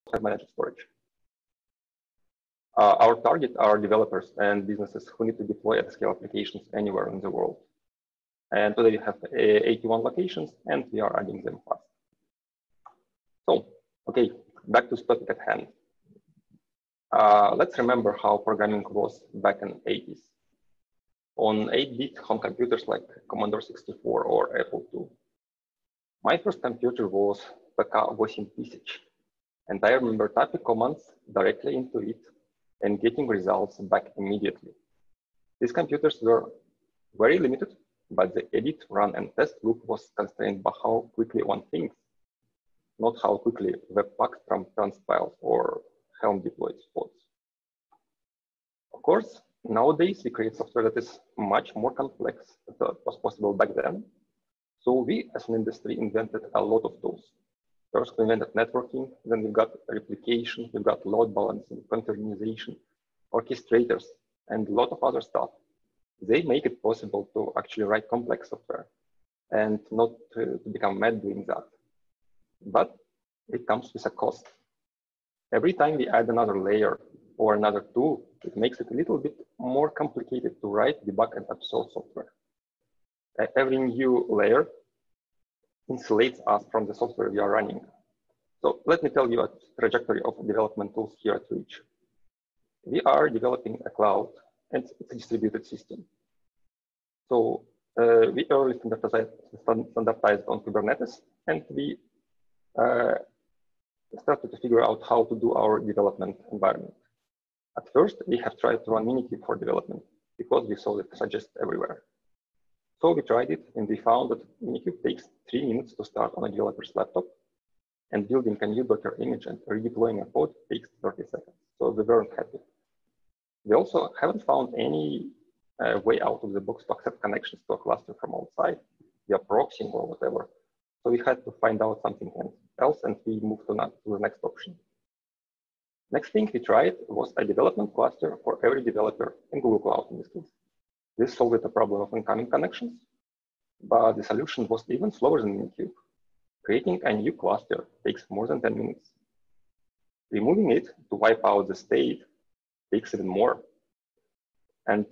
have managed storage. Our target are developers and businesses who need to deploy at scale applications anywhere in the world. And today we have 81 locations, and we are adding them fast. So, okay, back to the topic at hand. Let's remember how programming was back in the 80s. On 8-bit home computers like Commodore 64 or Apple II. My first computer was PK-8000, and I remember typing commands directly into it and getting results back immediately. These computers were very limited, but the edit, run, and test loop was constrained by how quickly one thinks, not how quickly Webpack transpiles or Helm deploys pods. Of course, nowadays we create software that is much more complex than was possible back then. So we, as an industry, invented a lot of tools. First, we invented networking, then we got replication, we got load balancing, containerization, orchestrators, and a lot of other stuff. They make it possible to actually write complex software and not to become mad doing that. But it comes with a cost. Every time we add another layer or another tool, it makes it a little bit more complicated to write, debug, and upsell software. Every new layer insulates us from the software we are running. So let me tell you a trajectory of development tools here at Reach. We are developing a cloud, and it's a distributed system. So we early standardized on Kubernetes, and we started to figure out how to do our development environment. At first, we have tried to run Minikube for development because we saw it suggested everywhere. So we tried it, and we found that Minikube takes 3 minutes to start on a developer's laptop, and building a new Docker image and redeploying a pod takes 30 seconds. So we weren't happy. We also haven't found any way out of the box to accept connections to a cluster from outside via proxying or whatever. So we had to find out something else, and we moved to the next option. Next thing we tried was a development cluster for every developer in Google Cloud in this case. This solved the problem of incoming connections, but the solution was even slower than Minikube. Creating a new cluster takes more than 10 minutes. Removing it to wipe out the state takes even more. And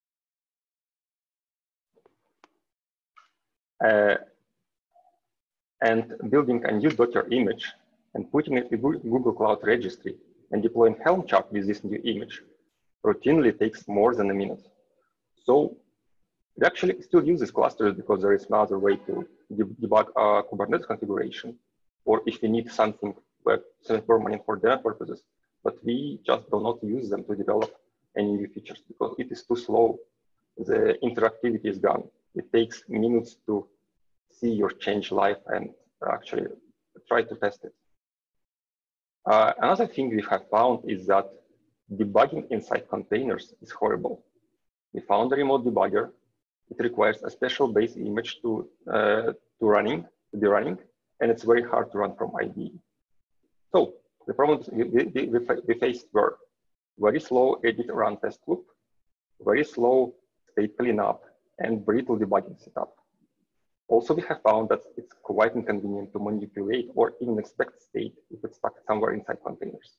building a new Docker image and putting it in Google Cloud Registry and deploying Helm chart with this new image routinely takes more than a minute. So we actually still use these clusters because there is another way to debug a Kubernetes configuration, or if we need something permanent for their purposes, but we just do not use them to develop any new features because it is too slow. The interactivity is gone. It takes minutes to see your change live and actually try to test it. Another thing we have found is that debugging inside containers is horrible. We found a remote debugger. It requires a special base image to be running, and it's very hard to run from IDE. So the problems we faced were very slow edit run test loop, very slow state cleanup, and brittle debugging setup. Also, we have found that it's quite inconvenient to manipulate or even expect state if it's stuck somewhere inside containers.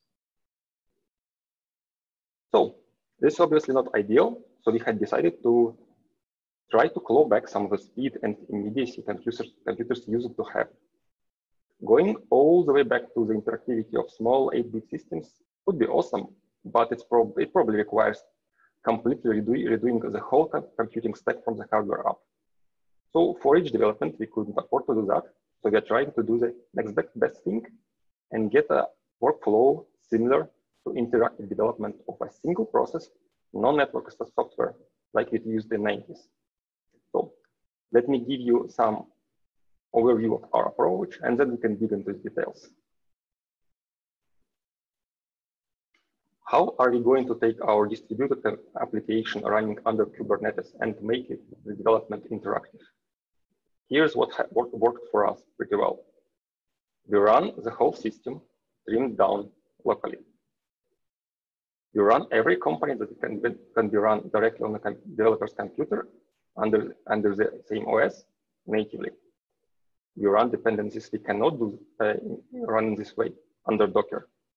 So this is obviously not ideal. So we had decided to try to claw back some of the speed and immediacy computers used to have. Going all the way back to the interactivity of small 8-bit systems would be awesome, but it probably requires completely redoing the whole computing stack from the hardware up. So for each development, we couldn't afford to do that. So we are trying to do the next best thing and get a workflow similar to interactive development of a single process, non-network software like we used in the 90s. So let me give you some overview of our approach, and then we can dig into the details. How are we going to take our distributed application running under Kubernetes and make it the development interactive? Here's what worked for us pretty well. We run the whole system trimmed down locally. We run every component that can be run directly on the developer's computer under the same OS natively. We run dependencies we cannot do run in this way under Docker.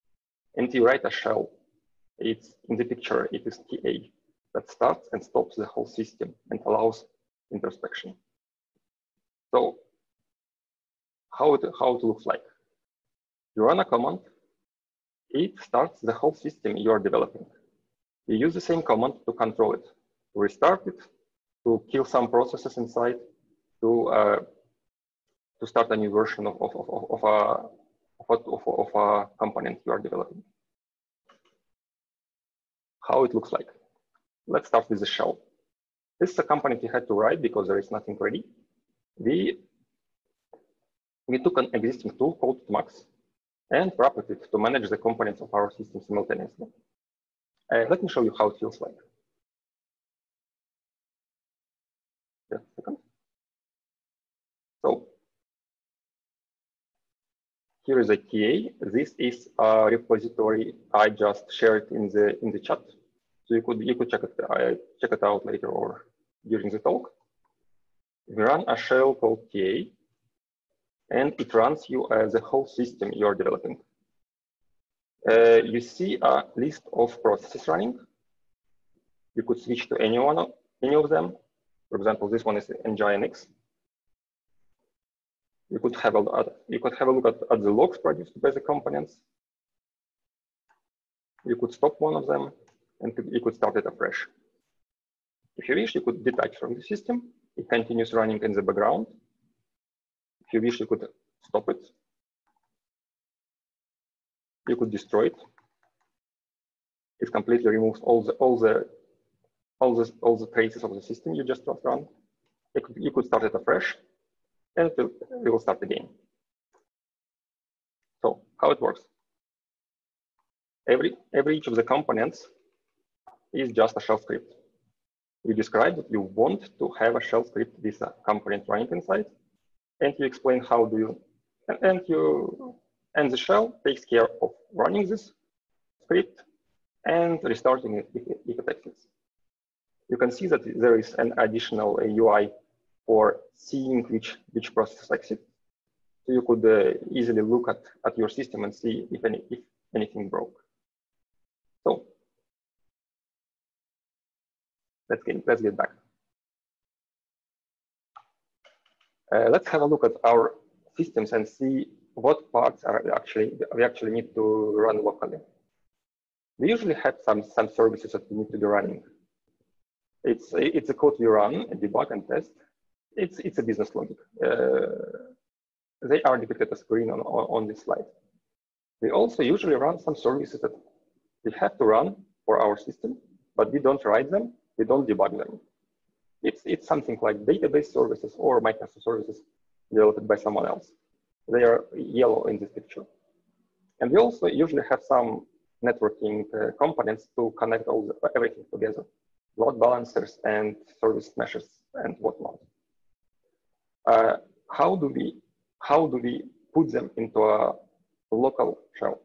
and you write a shell. It's in the picture, it is TA that starts and stops the whole system and allows introspection. So how it looks like. You run a command, it starts the whole system you are developing. You use the same command to control it, to restart it, to kill some processes inside, to start a new version of a component you are developing. How it looks like. Let's start with the shell. This is a component we had to write because there is nothing ready. We took an existing tool called Tmax and wrapped it to manage the components of our system simultaneously. Let me show you how it feels like. Just a second. So here is a TA. This is a repository I just shared in the chat. So you could check it out later or during the talk. We run a shell called TA, and it runs you the whole system you are developing. You see a list of processes running. You could switch to any of them. For example, this one is Nginx. You could have a look at the logs produced by the components. You could stop one of them, and you could start it afresh. If you wish, you could detach from the system. It continues running in the background. If you wish, you could stop it. You could destroy it. It completely removes all the traces of the system you just run. You could start it afresh, and it will start again. So how it works? Every each of the components is just a shell script. You describe that you want to have a shell script with a component running inside, and you explain how do you, and the shell takes care of running this script and restarting it if it exists. You can see that there is an additional UI for seeing which processes exist. So you could easily look at your system and see if anything broke. So let's get back. Let's have a look at our systems and see what parts we actually need to run locally. We usually have some services that we need to be running. It's a code we run, debug, and test. It's a business logic. They are depicted as green on this slide. We also usually run some services that we have to run for our system, but we don't write them, we don't debug them. It's something like database services or microservices developed by someone else. They are yellow in this picture. And we also usually have some networking components to connect everything together, load balancers and service meshes and whatnot. How do we put them into a local shell?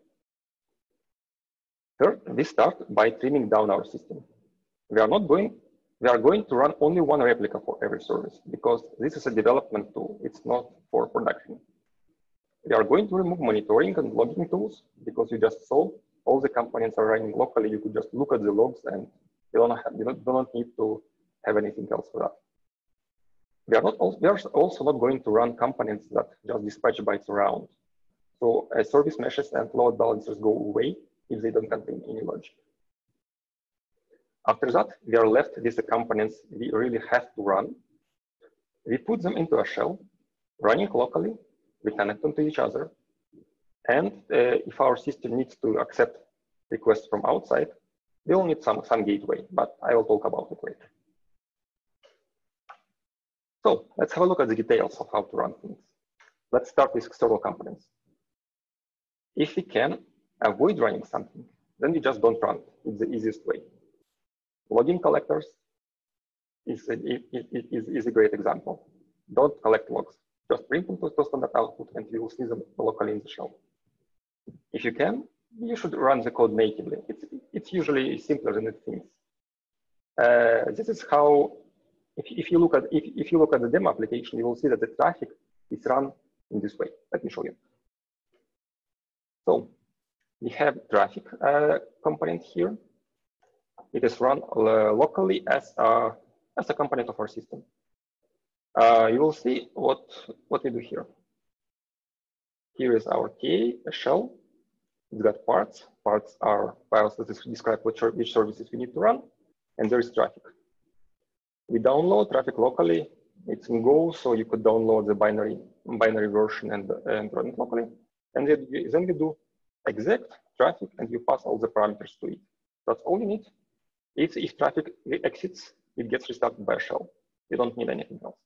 Third, we start by trimming down our system. We are going to run only one replica for every service because this is a development tool. It's not for production. We are going to remove monitoring and logging tools because you just saw all the components are running locally. You could just look at the logs and you don't need to have anything else for that. We are also not going to run components that just dispatch bytes around. So service meshes and load balancers go away if they don't contain any logic. After that, we are left with the components we really have to run. We put them into a shell, running locally. We connect them to each other. And if our system needs to accept requests from outside, we'll need some gateway, but I will talk about it later. So let's have a look at the details of how to run things. Let's start with external components. If we can avoid running something, then we just don't run it. It's the easiest way. Logging collectors is a great example. Don't collect logs. Just bring them to standard output and you will see them locally in the shell. If you can, you should run the code natively. It's usually simpler than it seems. This is how, if you look at the demo application, you will see that the traffic is run in this way. Let me show you. So We have traffic component here. It is run locally as a component of our system. You will see what we do here. Here is our KA shell. It's got parts. Parts are files that describe which services we need to run, and there is traffic. We download traffic locally. It's in Go, so you could download the binary version and run it locally. And then we do exec traffic, and you pass all the parameters to it. That's all you need. If traffic exits, it gets restarted by a shell. You don't need anything else.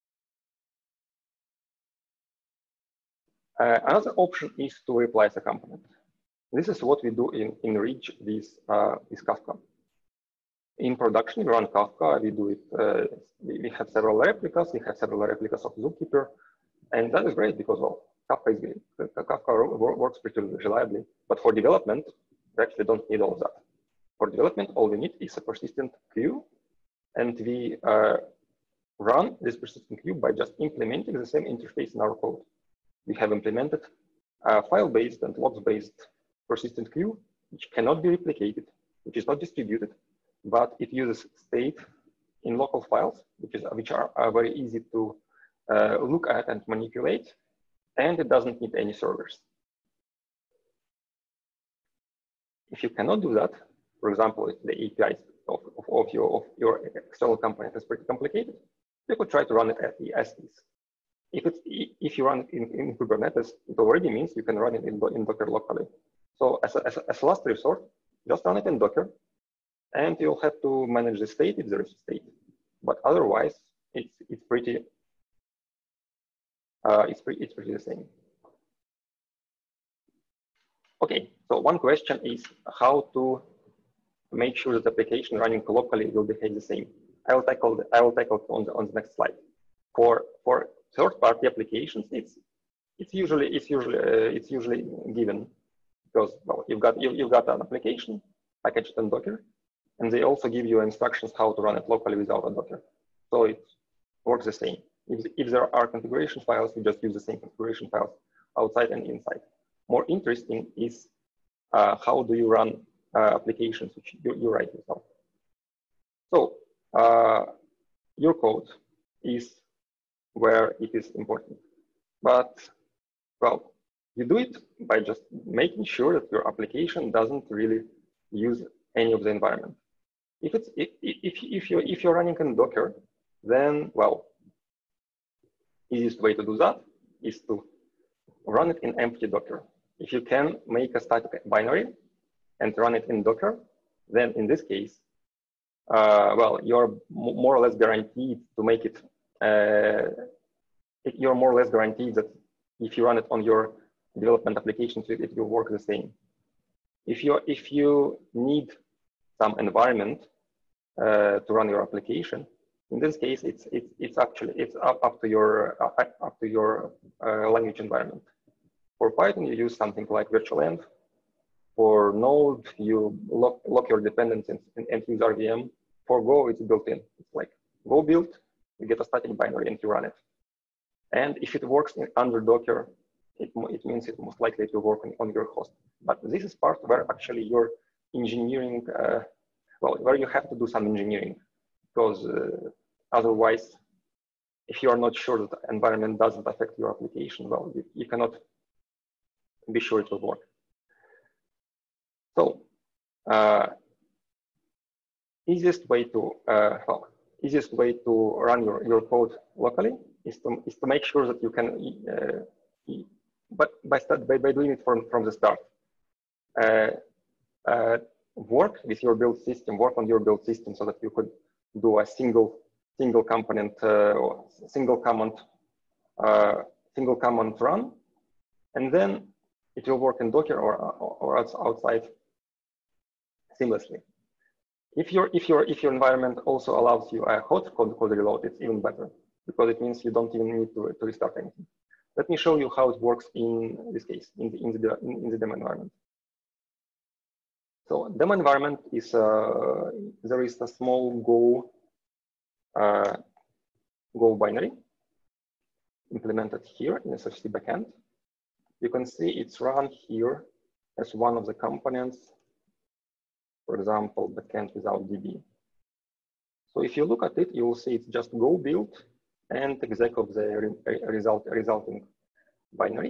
Another option is to replace a component. This is what we do in Ridge with Kafka. In production, we run Kafka. We do it. We have several replicas. We have several replicas of Zookeeper, and that is great because, well, Kafka is great. Kafka works pretty reliably. But for development, we actually don't need all of that. For development, all we need is a persistent queue, and we run this persistent queue by just implementing the same interface in our code. We have implemented a file-based and logs-based persistent queue, which cannot be replicated, which is not distributed, but it uses state in local files, which are very easy to look at and manipulate, and it doesn't need any servers. If you cannot do that, for example, if the APIs of your external component is pretty complicated, you could try to run it as is. If you run it in Kubernetes, it already means you can run it in Docker locally. So as a last resort, just run it in Docker, and you'll have to manage the state if there is a state. But otherwise, it's pretty the same. Okay, so one question is how to make sure that the application running locally will behave the same. I will tackle on the next slide. For third-party applications, it's usually given because, well, you've got an application packaged in Docker, and they also give you instructions how to run it locally without a Docker. So it works the same. If there are configuration files, you just use the same configuration files outside and inside. More interesting is how do you run applications which you write yourself. So your code is where it is important. But, well, you do it by just making sure that your application doesn't really use any of the environment. If you're running in Docker, then, well, easiest way to do that is to run it in empty Docker. If you can make a static binary and run it in Docker, then in this case, well, you're more or less guaranteed to make it. You're more or less guaranteed that if you run it on your development applications, it will work the same. If you need some environment to run your application, in this case, it's up to your language environment. For Python, you use something like virtualenv. For Node, you lock your dependencies and use RVM. For Go, it's built in. It's like Go build, you get a static binary and you run it. And if it works under Docker, it means it most likely to work on your host. But this is part where actually your engineering, well, where you have to do some engineering, because otherwise, if you are not sure that the environment doesn't affect your application, well, you cannot be sure it will work. So, easiest way to run your code locally is to make sure that you can, but by doing it from the start, work with your build system, work on your build system so that you could do a single component, single command run, and then it will work in Docker or outside seamlessly. If your environment also allows you a hot code reload, it's even better because it means you don't even need to restart anything. Let me show you how it works in this case, in the demo environment. So demo environment is there is a small Go binary implemented here in SFC backend. You can see it's run here as one of the components, for example, backend without DB. So if you look at it, you will see it's just go build and exec of the resulting binary.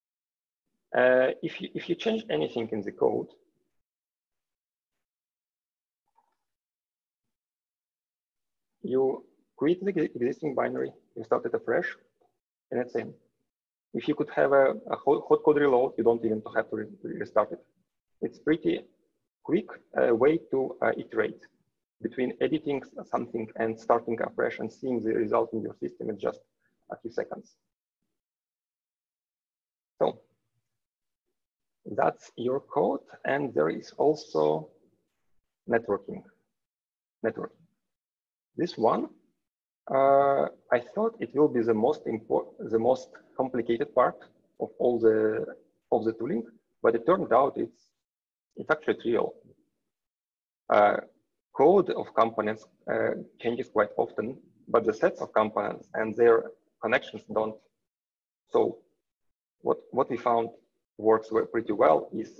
If you change anything in the code, you quit the existing binary, you start it afresh, and it's in. If you could have a hot code reload, you don't even have to restart it. It's pretty quick way to iterate. Between editing something and starting afresh and seeing the result in your system in just a few seconds. So that's your code, and there is also networking. This one, I thought it will be the most complicated part of all the tooling, but it turned out it's actually trivial. Code of components changes quite often, but the sets of components and their connections don't. So what we found works pretty well is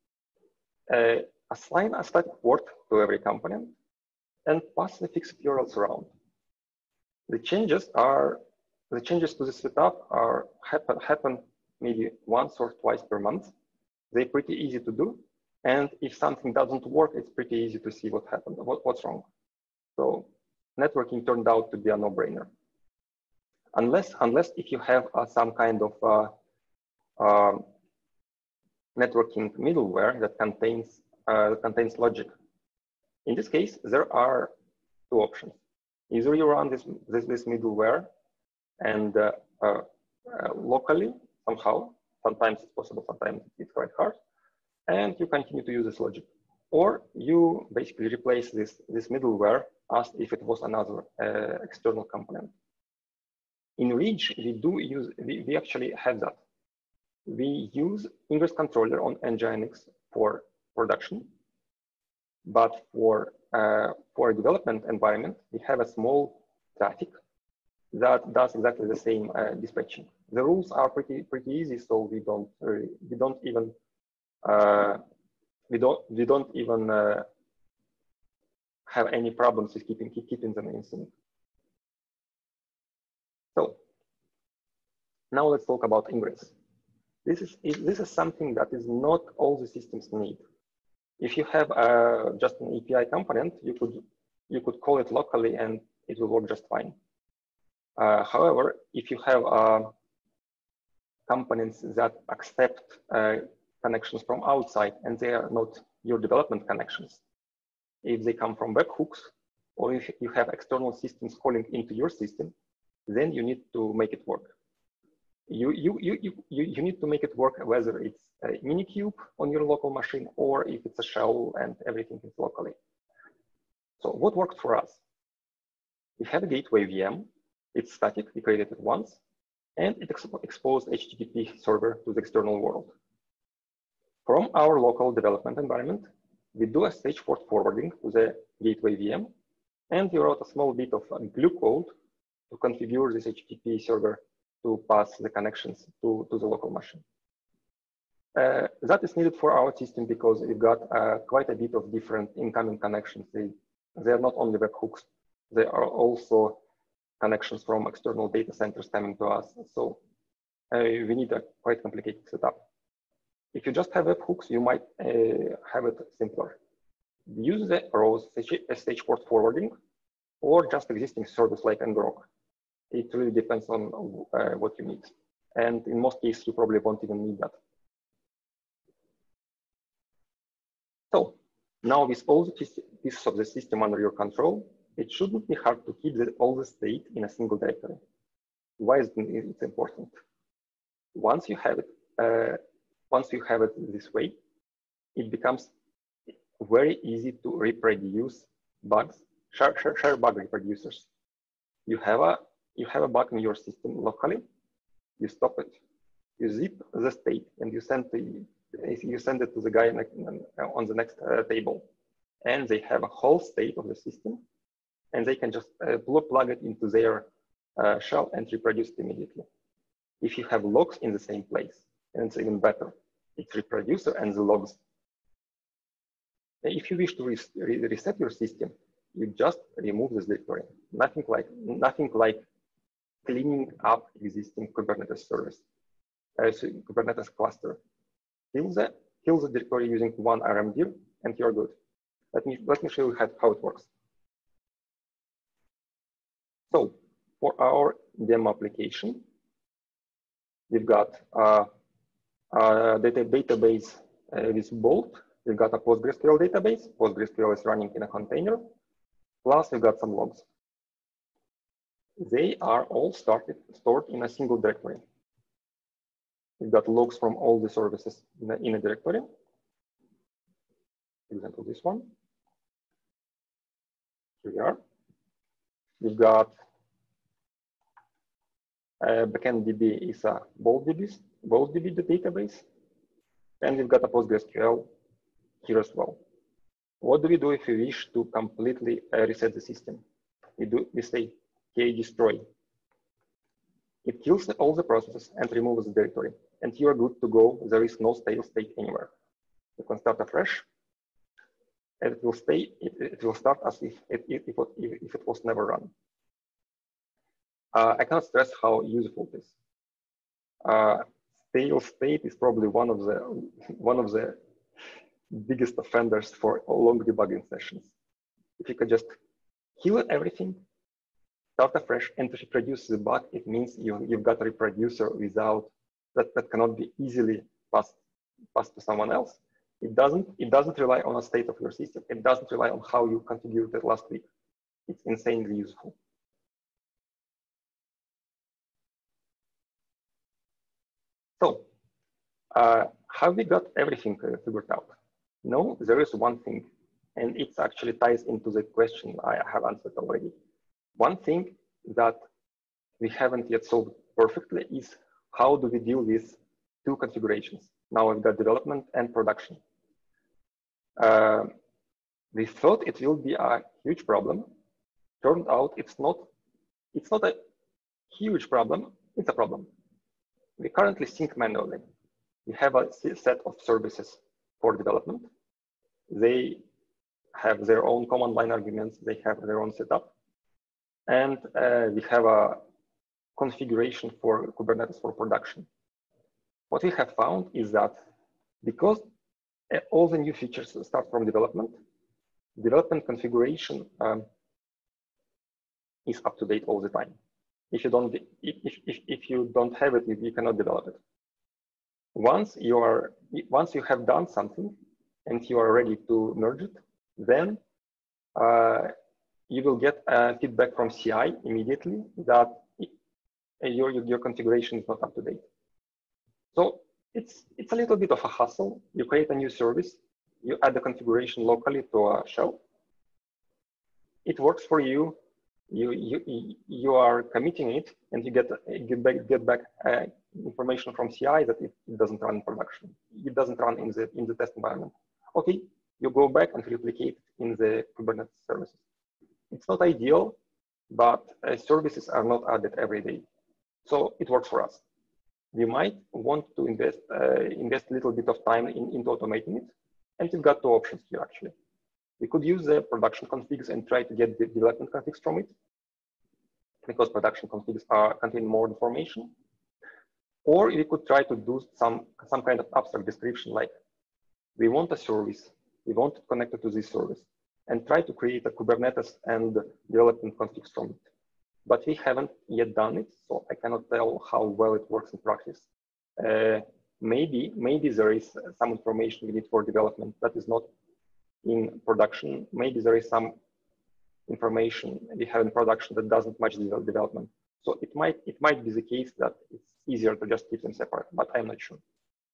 assign a static port to every component and pass the fixed URLs around. The changes to the setup happen maybe once or twice per month. They're pretty easy to do. And if something doesn't work, it's pretty easy to see what happened, what's wrong. So networking turned out to be a no-brainer. Unless if you have some kind of networking middleware that contains logic. In this case, there are two options. Either you run this middleware and locally somehow. Sometimes it's possible, sometimes it's quite hard. And you continue to use this logic. Or you basically replace this middleware as if it was another external component. In Ridge, we actually have that. We use Ingress controller on Nginx for production. But for a development environment, we have a small traffic that does exactly the same dispatching. The rules are pretty easy, so we don't even have any problems with keeping them in sync. So now let's talk about Ingress. This is something that is not all the systems need. If you have just an API component, you could call it locally and it will work just fine. However, if you have components that accept connections from outside and they are not your development connections, if they come from webhooks or if you have external systems calling into your system, then you need to make it work. You need to make it work whether it's a Minikube on your local machine or if it's a shell and everything is locally. So what worked for us? We have a gateway VM. It's static, we created it once, and it exposed HTTP server to the external world. From our local development environment, we do a stage port forwarding to the gateway VM, and we wrote a small bit of glue code to configure this HTTP server to pass the connections to the local machine. That is needed for our system because we've got quite a bit of different incoming connections. They are not only webhooks, they are also connections from external data centers coming to us. So we need a quite complicated setup. If you just have webhooks, you might have it simpler. Use the ROS stage port forwarding or just existing service like ngrok. It really depends on what you need. And in most cases, you probably won't even need that. So now with all the pieces of the system under your control, it shouldn't be hard to keep all the state in a single directory. Why is it important? Once you have it this way, it becomes very easy to reproduce bugs, share bug reproducers. You have a bug in your system locally, you stop it, you zip the state, and you send it to the guy on the next table, and they have a whole state of the system, and they can just plug it into their shell and reproduce it immediately. If you have logs in the same place, and it's even better. its reproducer and the logs. If you wish to reset your system, you just remove this directory. Nothing like cleaning up existing Kubernetes service, Kubernetes cluster. Kill the directory using one rmdir, and you're good. Let me show you how it works. So for our demo application, we've got a database with Bolt. We've got a PostgreSQL database. PostgreSQL is running in a container. Plus, we've got some logs. They are all stored in a single directory. We've got logs from all the services in a directory. For example, this one. Here we are. We've got BackendDB is a BoltDB database, and we've got a PostgreSQL here as well. What do we do if we wish to completely reset the system? We say destroy. It kills all the processes and removes the directory, and you are good to go. There is no stale state anywhere. You can start afresh, and it will stay. It will start as if it was never run. I cannot stress how useful it is. Stale state is probably one of the biggest offenders for long debugging sessions. If you can just kill everything, start afresh, and to reproduce the bug, it means you've got a reproducer without that cannot be easily passed to someone else. It doesn't rely on a state of your system. It doesn't rely on how you configured it last week. It's insanely useful. So, have we got everything figured out? No, there is one thing, and it actually ties into the question I have answered already. One thing that we haven't yet solved perfectly is how do we deal with two configurations? Now we've got development and production. We thought it will be a huge problem. Turned out it's not a huge problem, it's a problem. We currently sync manually. We have a set of services for development. They have their own command line arguments. They have their own setup. And we have a configuration for Kubernetes for production. What we have found is that because all the new features start from development configuration is up to date all the time. If you don't have it, you cannot develop it. Once you have done something and you are ready to merge it, then you will get feedback from CI immediately that your configuration is not up to date. So it's a little bit of a hassle. You create a new service, you add the configuration locally to a shell. It works for you. You are committing it, and you get back information from CI that it doesn't run in production. It doesn't run in the test environment. Okay, you go back and replicate in the Kubernetes services. It's not ideal, but services are not added every day, so it works for us. We might want to invest a little bit of time into automating it, and we've got two options here actually. We could use the production configs and try to get the development configs from it, because production configs contain more information. Or we could try to do some kind of abstract description, like we want a service, we want to connect it to this service, and try to create a Kubernetes and development configs from it. But we haven't yet done it, so I cannot tell how well it works in practice. Maybe there is some information we need for development that is not in production. Maybe there is some information we have in production that doesn't match the development. So it might be the case that it's easier to just keep them separate, but I'm not sure.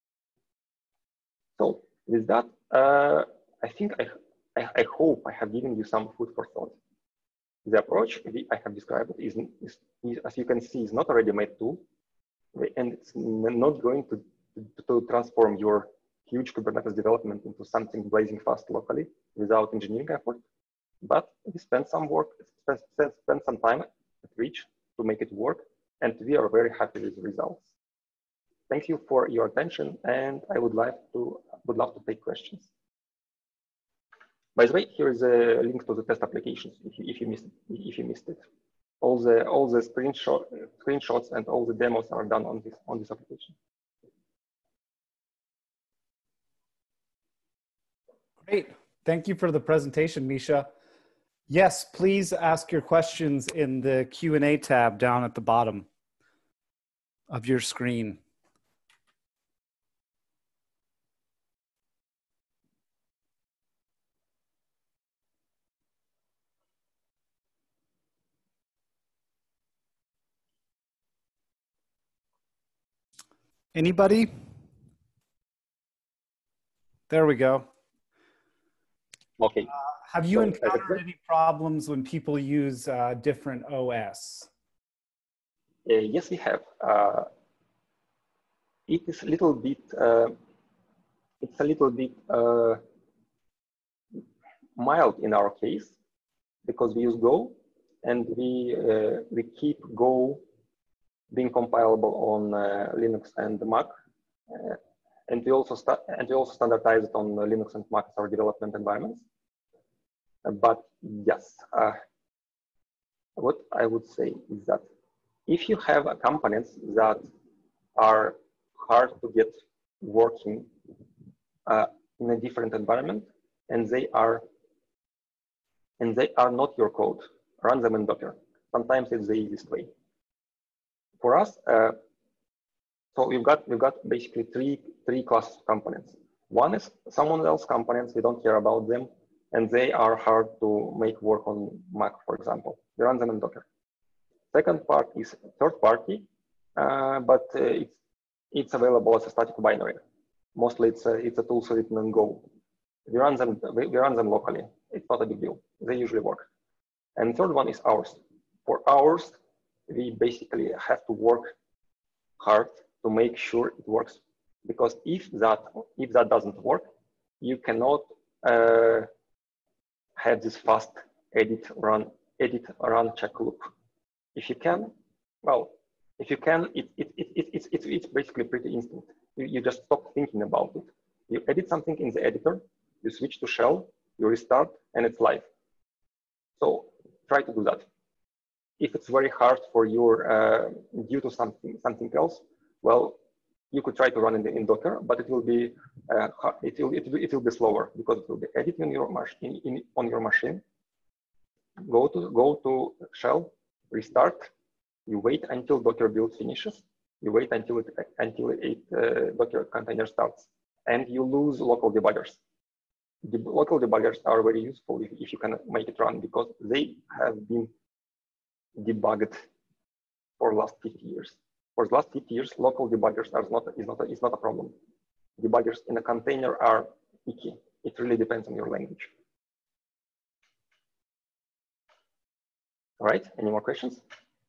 So with that, I think I hope I have given you some food for thought. The approach I have described is, as you can see, is not a ready-made tool, and it's not going to transform your huge Kubernetes development into something blazing fast locally without engineering effort. But we spent some work, spent some time at Reach to make it work, and we are very happy with the results. Thank you for your attention, and I would love to take questions. By the way, here is a link to the test applications if you missed it. All the screenshots and all the demos are done on this application. Great. Thank you for the presentation, Misha. Yes, please ask your questions in the Q&A tab down at the bottom of your screen. Anybody? There we go. Okay. Have you encountered any problems when people use different OS? Yes, we have. It is a little bit. It's a little bit mild in our case because we use Go, and we keep Go being compilable on Linux and Mac, and we also standardize it on Linux and Mac as our development environments. But yes, what I would say is that if you have components that are hard to get working in a different environment, and they are not your code, run them in Docker. Sometimes it's the easiest way. For us, so we've got basically three classes of components. One is someone else's components, we don't care about them, and they are hard to make work on Mac, for example. We run them in Docker. Second part is third party, but it's available as a static binary. Mostly it's a tool written in Go. We run them locally. It's not a big deal. They usually work. And third one is ours. For ours, we basically have to work hard to make sure it works. Because if that doesn't work, you cannot have this fast edit run check loop. If you can, well, if you can, it's basically pretty instant. You just stop thinking about it. You edit something in the editor, you switch to shell, you restart, and it's live. So try to do that. If it's very hard for your due to something else, well, you could try to run it in Docker, but it will be it will be slower because it will be editing on your machine. Go to shell, restart. You wait until Docker build finishes. You wait until Docker container starts, and you lose local debuggers. The local debuggers are very useful if you can make it run because they have been debugged for the last 50 years. For the last 50 years, local debuggers is not a problem. Debuggers in a container are icky. It really depends on your language. All right, any more questions?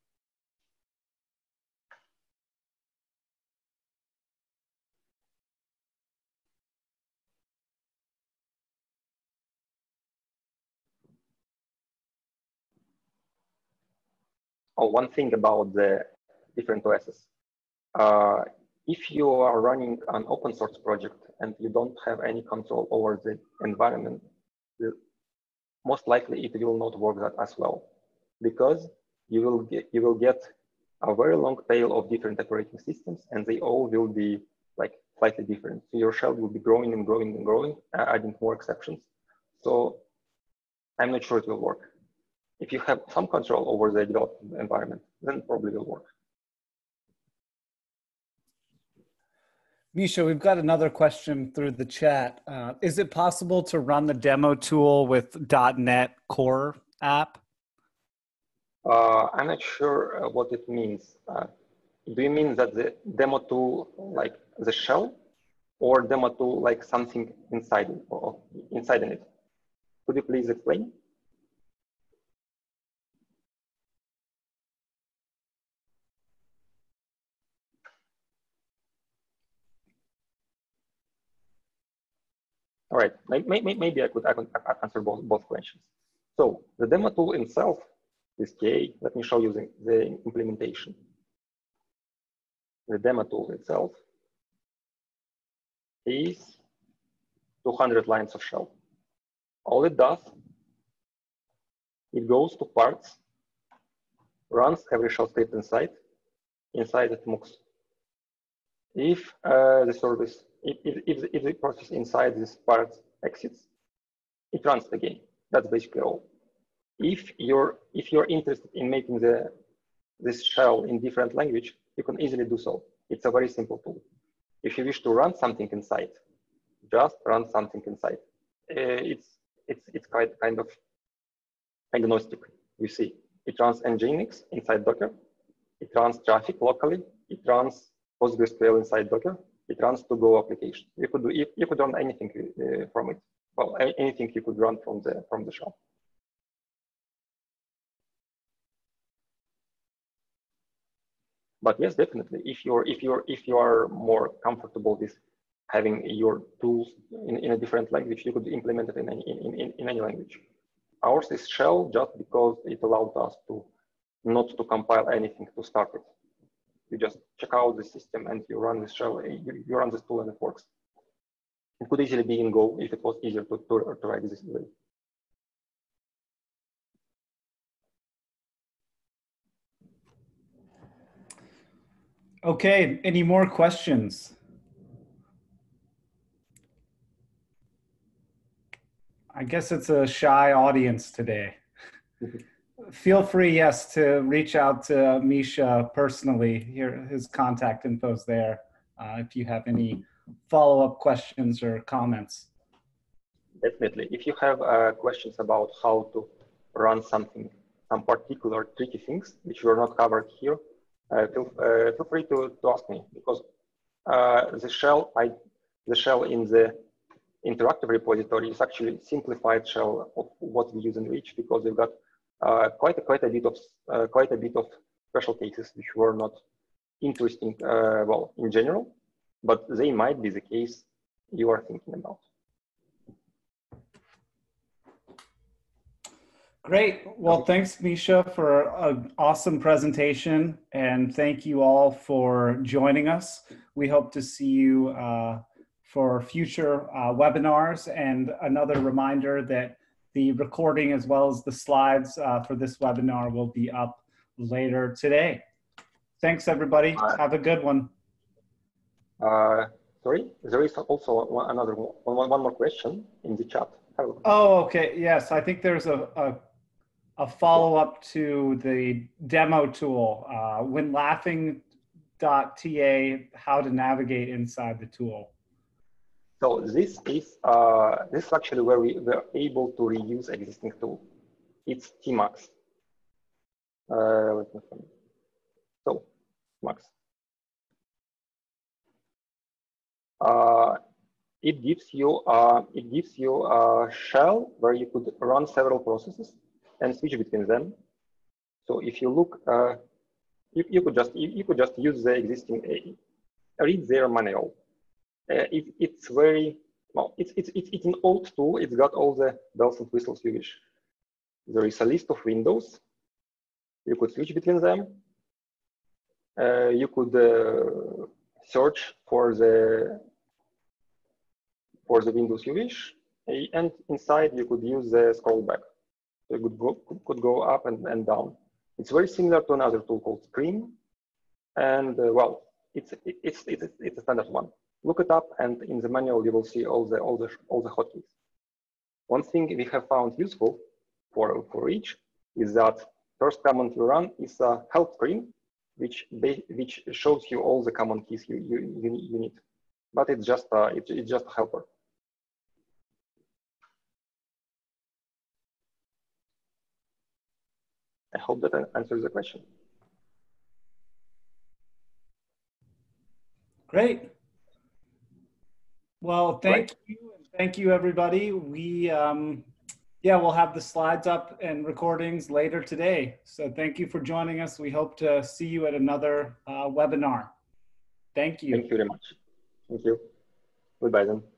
Oh, one thing about the different OSs. If you are running an open source project and you don't have any control over the environment, most likely it will not work that as well, because you will get a very long tail of different operating systems, and they all will be like slightly different. So your shell will be growing and growing and growing, adding more exceptions. So I'm not sure it will work. If you have some control over the development environment, then it probably will work. Misha, we've got another question through the chat. Is it possible to run the demo tool with .NET Core app? I'm not sure what it means. Do you mean that the demo tool, like the shell, or demo tool like something inside it, or inside in it? Could you please explain? All right, maybe I could answer both questions. So the demo tool itself is KA. Let me show you the implementation. The demo tool itself is 200 lines of shell. All it does, it goes to parts, runs every shell script inside it MUX. If the service, if the process inside this part exits, it runs again. That's basically all. If you're interested in making this shell in different language, you can easily do so. It's a very simple tool. If you wish to run something inside, just run something inside. It's quite kind of agnostic. You see, it runs Nginx inside Docker. It runs traffic locally. It runs PostgreSQL inside Docker. It runs to-go application. You could run anything from it. Well, anything you could run from the shell. But yes, definitely, if you are more comfortable with having your tools in a different language, you could implement it in any language. Ours is shell just because it allowed us to not to compile anything to start it. You just check out the system and you run this shell, you run this tool and it works. It could easily be in Go if it was easier to write this way. Okay, any more questions? I guess it's a shy audience today. Feel free, yes, to reach out to Misha personally. Here, his contact info is there if you have any follow-up questions or comments. Definitely. If you have questions about how to run something, some particular tricky things which were not covered here, feel free to ask me, because the shell in the interactive repository is actually simplified shell of what we use in Reach, because we've got quite a bit of special cases which were not interesting, well, in general, but they might be the case you are thinking about. Great. Well, thanks, Misha, for an awesome presentation. And thank you all for joining us. We hope to see you for future webinars. And another reminder that the recording as well as the slides for this webinar will be up later today. Thanks, everybody. Have a good one. Sorry, there is also one more question in the chat. Oh, okay. Yes, I think there's a follow-up to the demo tool, whenlaughing.ta, how to navigate inside the tool. So this is actually where we were able to reuse existing tool. It's Tmux. So Tmux. It gives you a shell where you could run several processes and switch between them. So if you look, you could just use the existing, read their manual. It's very well. It's an old tool. It's got all the bells and whistles you wish. There is a list of windows. You could switch between them. You could search for the windows you wish, and inside you could use the scroll back. So you could go up and down. It's very similar to another tool called Scream, and well, it's a standard one. Look it up, and in the manual you will see all the hotkeys. One thing we have found useful for each is that first command you run is a help screen, which shows you all the common keys you need. But it's just a helper. I hope that answers the question. Great. Well, thank you, and thank you, everybody. We, yeah, we'll have the slides up and recordings later today. So thank you for joining us. We hope to see you at another webinar. Thank you. Thank you very much. Thank you. Goodbye then.